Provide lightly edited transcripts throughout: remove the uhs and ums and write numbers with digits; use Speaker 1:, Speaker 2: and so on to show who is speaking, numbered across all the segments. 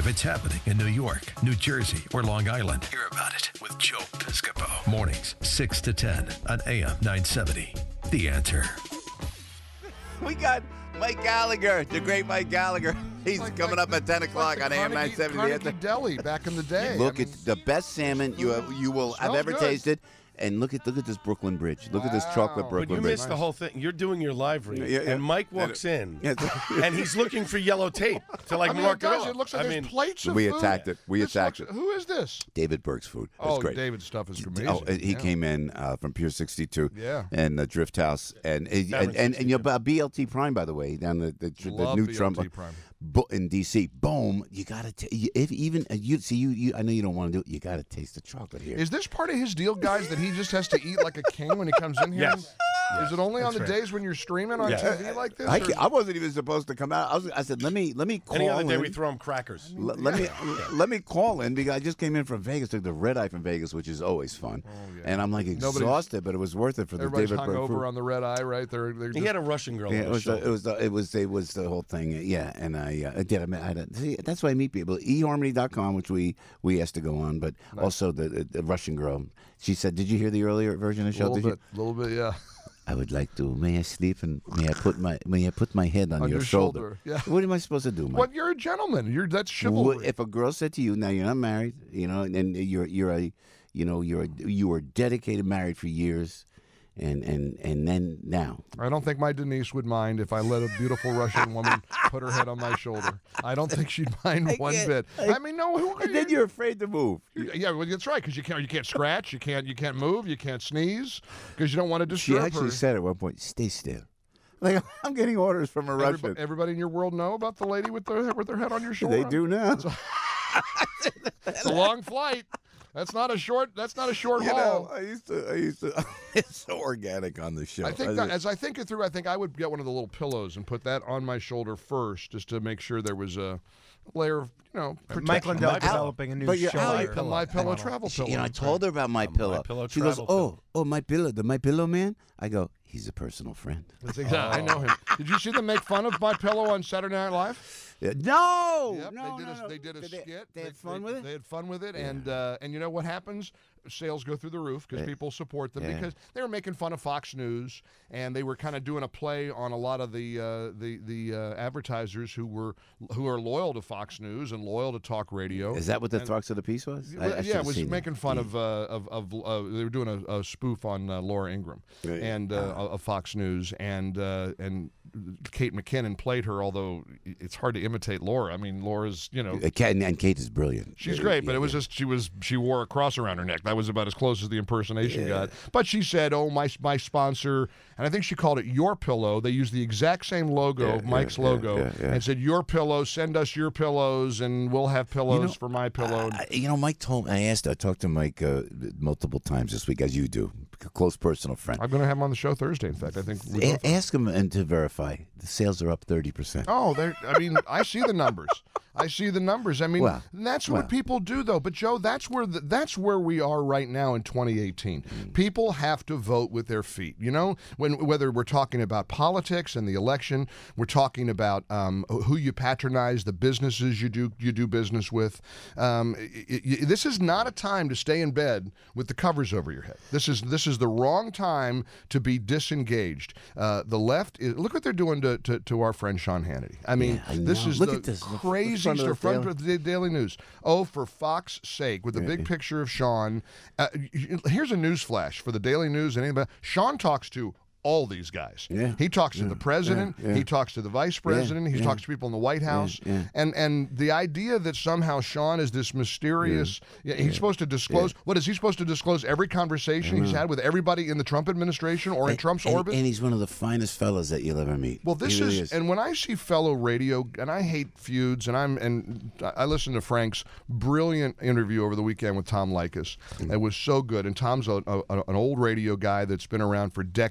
Speaker 1: If it's happening in New York, New Jersey, or Long Island, hear about it with Joe Piscopo. Mornings, 6 to 10 on AM 970. The Answer.
Speaker 2: We got Mike Gallagher, the great Mike Gallagher. He's coming up at 10 o'clock on AM 970.
Speaker 3: Carnegie Deli back in the day.
Speaker 2: Look at the best salmon you will have ever tasted. And look at this Brooklyn Bridge. Look at this chocolate Brooklyn
Speaker 4: But you
Speaker 2: Bridge.
Speaker 4: missed the whole thing. You're doing your live read,
Speaker 2: Yeah.
Speaker 4: and Mike walks in, and he's looking for yellow tape to mark it off.
Speaker 3: It looks like there's plates of
Speaker 2: we
Speaker 3: food.
Speaker 2: attacked it. We attacked it.
Speaker 3: Who is this?
Speaker 2: David Berg's food. That's great.
Speaker 3: David's stuff is amazing.
Speaker 2: Oh, he came in from Pier 62 and the Drift House and BLT Prime, by the way, down the new
Speaker 3: BLT
Speaker 2: Trump
Speaker 3: Prime.
Speaker 2: in DC. Boom! You gotta I know you don't want to do it. You gotta taste the chocolate here.
Speaker 3: Is this part of his deal, guys, that he just has to eat like a king when he comes in here?
Speaker 4: Yes.
Speaker 3: Is it only on the days when you're streaming on TV like this?
Speaker 2: I wasn't even supposed to come out. I said, let me call
Speaker 4: Any other day
Speaker 2: in.
Speaker 4: we throw him crackers.
Speaker 2: Let me call in because I just came in from Vegas, took the red eye from Vegas, which is always fun. And I'm like exhausted, but it was worth it for the David Berg.
Speaker 3: Everybody's hung over on the red eye, right?
Speaker 4: He had a Russian girl.
Speaker 2: Yeah,
Speaker 4: on his shoulder.
Speaker 2: it was the whole thing. Yeah, and I did. See, that's why I meet people. eHarmony.com, which we asked to go on, but also the Russian girl. She said, "Did you hear the earlier version of the show?"
Speaker 3: A little bit, yeah.
Speaker 2: I would like to. May I sleep and may I put my head on your shoulder?
Speaker 3: Yeah.
Speaker 2: What am I supposed to do, Mike?
Speaker 3: Well, you're a gentleman. That's chivalry.
Speaker 2: If a girl said to you, now you're not married, and you were dedicated, married for years, and then now.
Speaker 3: I don't think my Denise would mind if I let a beautiful Russian woman put her head on my shoulder. I don't think she'd mind one bit.
Speaker 2: Then you're afraid to move.
Speaker 3: Yeah, well, that's right, because you can't scratch, you can't move, you can't sneeze, because you don't want to disturb her.
Speaker 2: She actually said at one point, "Stay still." Like, I'm getting orders from a Russian.
Speaker 3: Everybody in your world know about the lady with their head on your shoulder.
Speaker 2: They do now.
Speaker 3: It's a long flight. That's not a short haul.
Speaker 2: I used to. It's so organic on the show.
Speaker 3: I think that, as I think it through, I would get one of the little pillows and put that on my shoulder first, just to make sure there was a layer of protection.
Speaker 5: Mike Lindell developing a new shoulder.
Speaker 3: The My Pillow travel pillow.
Speaker 2: I told her about My Pillow. She goes, "Oh, My Pillow, the My Pillow man." I go, "He's a personal friend."
Speaker 3: That's exactly. I know him. Did you see them make fun of My Pillow on Saturday Night Live?
Speaker 2: No,
Speaker 3: yep,
Speaker 2: no,
Speaker 3: they did a skit.
Speaker 2: They had fun with it.
Speaker 3: They had fun with it, and you know what happens? Sales go through the roof because people support them because they were making fun of Fox News and they were kind of doing a play on a lot of the advertisers who are loyal to Fox News and loyal to talk radio.
Speaker 2: Is that what the thrust of the piece was?
Speaker 3: It was making fun of they were doing a spoof on Laura Ingraham and of Fox News and Kate McKinnon played her, although it's hard to imitate Laura. I mean, Laura's
Speaker 2: and Kate is brilliant.
Speaker 3: She's great, but it was just she wore a cross around her neck. That was about as close as the impersonation got. But she said, "Oh, my sponsor," and I think she called it Your Pillow. They used the exact same logo, Mike's logo, and said, "Your Pillow, send us your pillows, and we'll have pillows for My Pillow."
Speaker 2: Mike told me. I talked to Mike multiple times this week, as you do, a close personal friend.
Speaker 3: I'm going to have him on the show Thursday. In fact, I think.
Speaker 2: Ask him and to verify the sales are up 30%.
Speaker 3: Oh, I see the numbers. I mean, that's what people do, though. But Joe, that's where we are right now in 2018. People have to vote with their feet. Whether we're talking about politics and the election, we're talking about who you patronize, the businesses you do business with. This is not a time to stay in bed with the covers over your head. This is the wrong time to be disengaged. The left, look what they're doing to our friend Sean Hannity. I mean, this is crazy. Front of the Daily News. Oh, for Fox's sake, with a big picture of Sean. Here's a news flash for the Daily News and anybody. Sean talks to all these guys. Yeah. He talks to the president. Yeah. He talks to the vice president. He talks to people in the White House. Yeah. And the idea that somehow Sean is this mysterious, he's supposed to disclose, what is he supposed to disclose? Every conversation he's had with everybody in the Trump administration or in Trump's orbit?
Speaker 2: And he's one of the finest fellas that you'll ever meet.
Speaker 3: Well, this is, and when I see fellow radio, and I hate feuds, and I listened to Frank's brilliant interview over the weekend with Tom Leykis. It was so good. And Tom's an old radio guy that's been around for decades.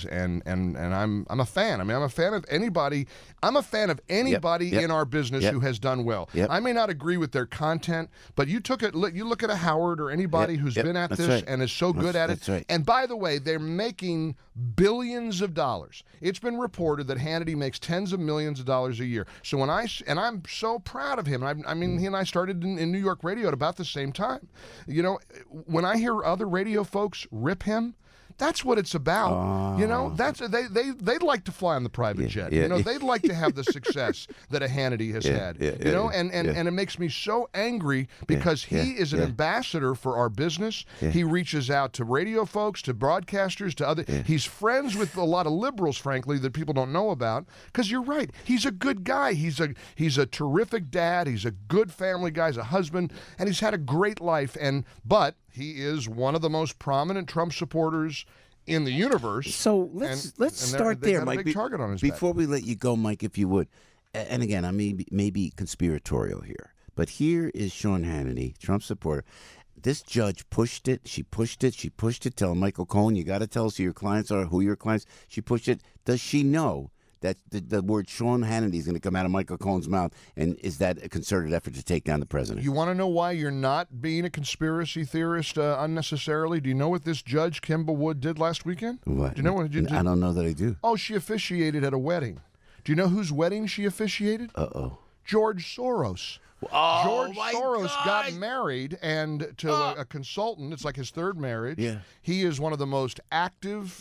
Speaker 3: guys, and I'm a fan. I mean, I'm a fan of anybody. I'm a fan of anybody in our business who has done well. I may not agree with their content, but you look at a Howard or anybody who's been at this and is so good at it.
Speaker 2: Right.
Speaker 3: And by the way, they're making billions of dollars. It's been reported that Hannity makes tens of millions of dollars a year. So I'm so proud of him. I mean, he and I started in New York radio at about the same time. You know, when I hear other radio folks rip him, that's what it's about. You know, that's they'd like to fly on the private jet. You know, they'd like to have the success that a Hannity has had. You know, and it makes me so angry because he is an ambassador for our business. He reaches out to radio folks, to broadcasters, to other. He's friends with a lot of liberals, frankly, that people don't know about. Because you're right, he's a good guy. He's a terrific dad. He's a good family guy. He's a husband, and he's had a great life. But he is one of the most prominent Trump supporters in the universe.
Speaker 2: So let's start there, Mike.
Speaker 3: Target on his
Speaker 2: before we let you go, Mike, if you would. And again, I may be conspiratorial here, but here is Sean Hannity, Trump supporter. This judge pushed it. She pushed it. She pushed it. Tell Michael Cohen, you got to tell us who your clients are, who your clients. She pushed it. Does she know that the word Sean Hannity is going to come out of Michael Cohen's mouth, and is that a concerted effort to take down the president?
Speaker 3: You want to know why you're not being a conspiracy theorist unnecessarily? Do you know what this judge, Kimba Wood, did last weekend?
Speaker 2: What?
Speaker 3: Do you know what?
Speaker 2: I don't know that I do.
Speaker 3: Oh, she officiated at a wedding. Do you know whose wedding she officiated? George Soros. George Soros got married to a consultant. It's like his third marriage.
Speaker 2: Yeah.
Speaker 3: He is one of the most active,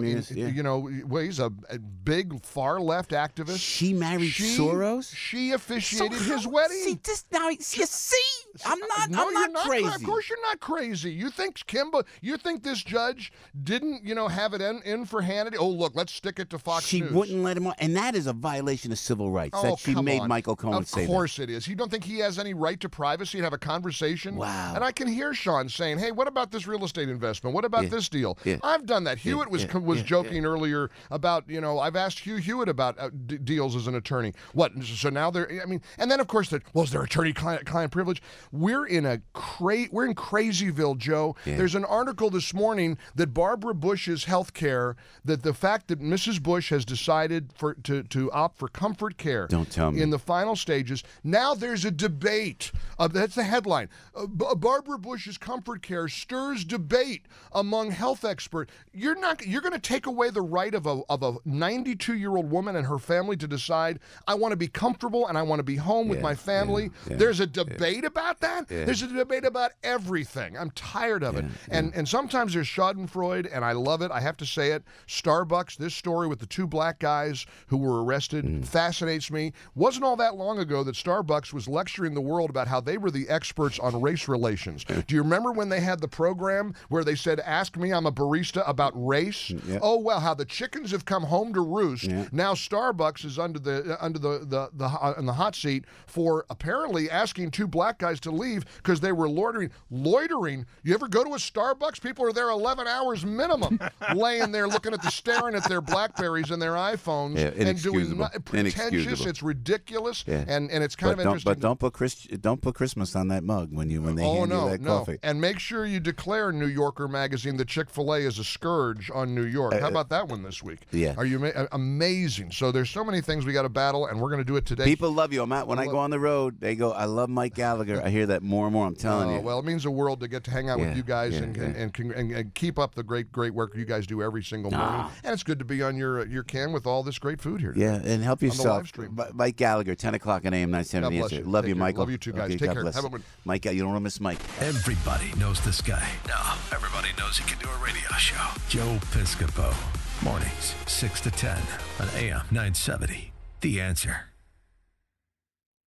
Speaker 3: he's a big far left activist.
Speaker 2: She married Soros?
Speaker 3: She officiated his wedding.
Speaker 2: See, I'm not crazy.
Speaker 3: Of course you're not crazy. You think this judge didn't, have it in for Hannity? Oh, look, let's stick it to Fox News.
Speaker 2: She wouldn't let him on. And that is a violation of civil rights that she made Michael Cohen say that.
Speaker 3: Of course it is. You don't think he has any right to privacy and have a conversation?
Speaker 2: Wow.
Speaker 3: And I can hear Sean saying, hey, what about this real estate investment? What about this deal? I've done that. Hewitt was joking earlier about, I've asked Hugh Hewitt about deals as an attorney. What? So now and then of course, is there attorney-client privilege? We're in Crazyville, Joe.
Speaker 2: Yeah.
Speaker 3: There's an article this morning that Barbara Bush's health care, that the fact that Mrs. Bush has decided to opt for comfort care.
Speaker 2: Don't tell me.
Speaker 3: In the final stages. Now there's a debate. That's the headline. Barbara Bush's comfort care stirs debate among health experts. You're going to take away the right of a 92-year-old woman and her family to decide, I want to be comfortable and I want to be home with my family. There's a debate about that. There's a debate about everything. I'm tired of it. And sometimes there's schadenfreude, and I love it. I have to say it. Starbucks, this story with the two black guys who were arrested fascinates me. Wasn't all that long ago that Starbucks was lecturing the world about how they were the experts on race relations. Do you remember when they had the program where they said, ask me, I'm a barista, about race? Oh, well, how the chickens have come home to roost. Now Starbucks is under the hot seat for apparently asking two black guys to leave because they were loitering. You ever go to a Starbucks? People are there 11 hours minimum, laying there staring at their Blackberries and their iPhones and doing pretentious. It's ridiculous, and it's kind of interesting.
Speaker 2: But don't put Christmas on that mug when they hand you that coffee.
Speaker 3: And make sure you declare New Yorker magazine that Chick-fil-A is a scourge on New York. How about that one this week? Are you amazing? So there's so many things we got to battle, and we're going to do it today.
Speaker 2: People love you. When I go on the road, they go, I love Mike Gallagher. I hear that more and more. I'm telling you.
Speaker 3: Well, it means the world to get to hang out with you guys and keep up the great work you guys do every single morning. And it's good to be on your can with all this great food here today.
Speaker 2: Yeah, and help yourself.
Speaker 3: On the live stream.
Speaker 2: Mike Gallagher, 10 o'clock on AM 970.
Speaker 3: God bless you.
Speaker 2: Love you, Michael.
Speaker 3: Love you too, guys.
Speaker 2: Okay,
Speaker 3: Take
Speaker 2: God
Speaker 3: care.
Speaker 2: bless.
Speaker 3: Have a good
Speaker 2: Mike, you don't want to miss Mike.
Speaker 1: Everybody knows this guy. Now, everybody knows he can do a radio show. Joe Piscopo. Mornings, 6 to 10 on AM 970. The Answer.